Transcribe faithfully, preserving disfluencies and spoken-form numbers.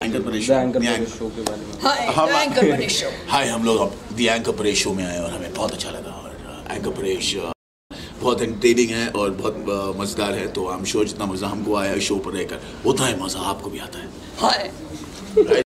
Anchor Paresh show के बारे में। Hi anchor Paresh show. Hi, हम लोग अब दी एंकर परेश शो में आए और हमें बहुत अच्छा लगा। और एंकर परेश बहुत एंटरटेनिंग है और बहुत मज़ेदार है, तो आई एम श्योर जितना मज़ा हमको आया शो पर रहकर उतना ही मज़ा आपको भी आता है। हाय।